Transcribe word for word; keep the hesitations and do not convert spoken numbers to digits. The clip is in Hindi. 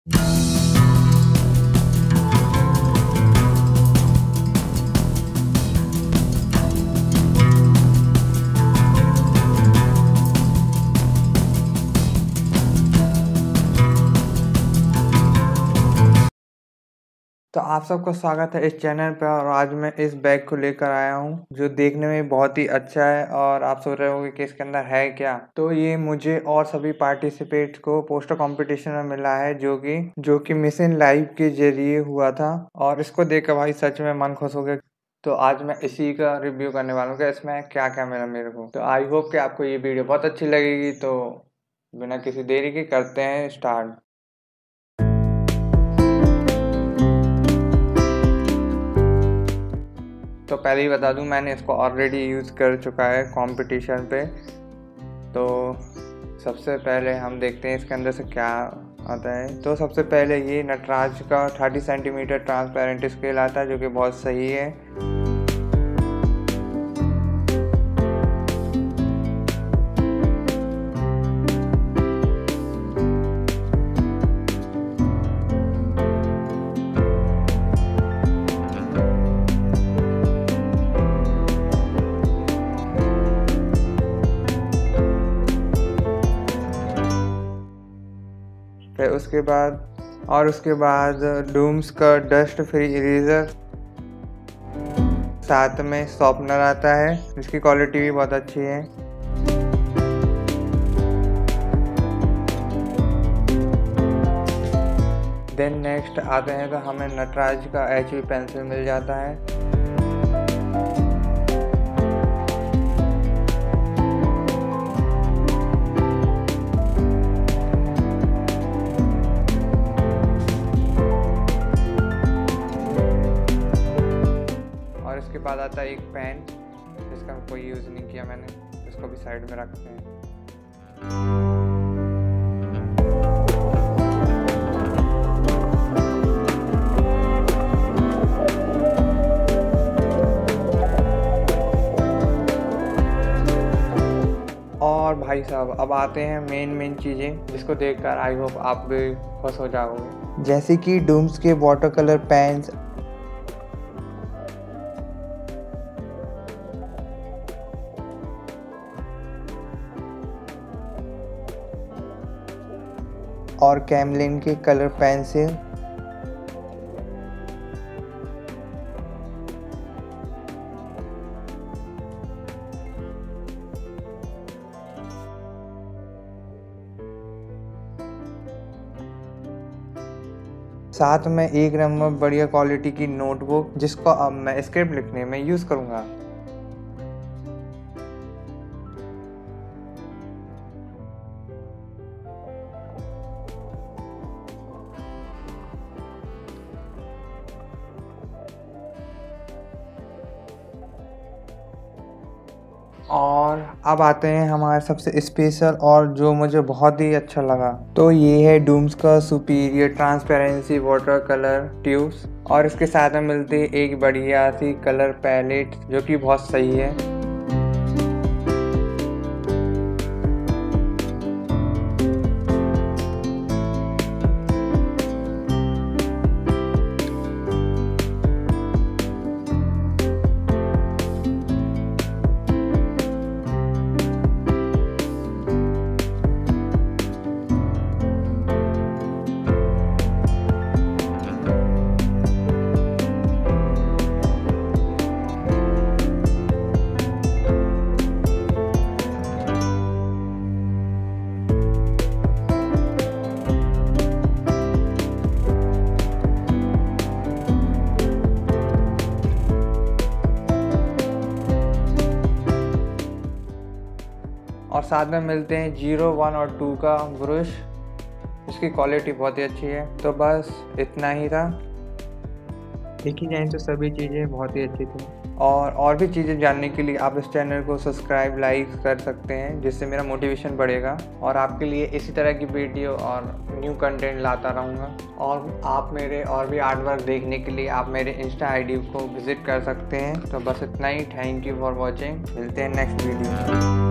तो आप सबका स्वागत है इस चैनल पे। और आज मैं इस बैग को लेकर आया हूँ जो देखने में बहुत ही अच्छा है। और आप सोच रहे होंगे कि इसके अंदर है क्या। तो ये मुझे और सभी पार्टिसिपेट को पोस्टर कंपटीशन में मिला है जो कि जो कि मिशन लाइव के जरिए हुआ था। और इसको देखकर भाई सच में मन खुश हो गया। तो आज मैं इसी का रिव्यू करने वाला हूँ कि इसमें क्या क्या मिला मेरे को। तो आई होप कि आपको ये वीडियो बहुत अच्छी लगेगी। तो बिना किसी देरी के करते हैं स्टार्ट। तो पहले ही बता दूं, मैंने इसको ऑलरेडी यूज़ कर चुका है कंपटीशन पे। तो सबसे पहले हम देखते हैं इसके अंदर से क्या आता है। तो सबसे पहले ये नटराज का तीस सेंटीमीटर ट्रांसपेरेंट स्केल आता है जो कि बहुत सही है। फिर उसके बाद और उसके बाद डूम्स का डस्ट फ्री इरेजर, साथ में शॉर्पनर आता है जिसकी क्वालिटी भी बहुत अच्छी है। देन नेक्स्ट आते हैं तो हमें नटराज का एच बी पेंसिल मिल जाता है। इसके बाद आता है एक पेन जिसका कोई यूज़ नहीं किया मैंने, इसको भी साइड में रखते हैं। और भाई साहब अब आते हैं मेन मेन चीज़ें जिसको देखकर आई होप आप भी खुश हो जाओगे, जैसे कि डूम्स के वाटर कलर पेन्स, और कैमलिन के कलर पेंसिल, साथ में एक नंबर बढ़िया क्वालिटी की नोटबुक जिसको अब मैं स्क्रिप्ट लिखने में यूज़ करूँगा। और अब आते हैं हमारे सबसे स्पेशल और जो मुझे बहुत ही अच्छा लगा, तो ये है डूम्स का superior transparency water colour tubes. और इसके साथ में मिलती है एक बढ़िया सी कलर पैलेट जो कि बहुत सही है। और साथ में मिलते हैं जीरो वन और टू का ब्रश, इसकी क्वालिटी बहुत ही अच्छी है। तो बस इतना ही था। देखी जाए तो सभी चीज़ें बहुत ही अच्छी थी। और और भी चीज़ें जानने के लिए आप इस चैनल को सब्सक्राइब लाइक कर सकते हैं जिससे मेरा मोटिवेशन बढ़ेगा और आपके लिए इसी तरह की वीडियो और न्यू कंटेंट लाता रहूँगा। और आप मेरे और भी आर्ट वर्क देखने के लिए आप मेरे इंस्टा आईडी को विज़िट कर सकते हैं। तो बस इतना ही। Thank you for watching. मिलते हैं नेक्स्ट वीडियो।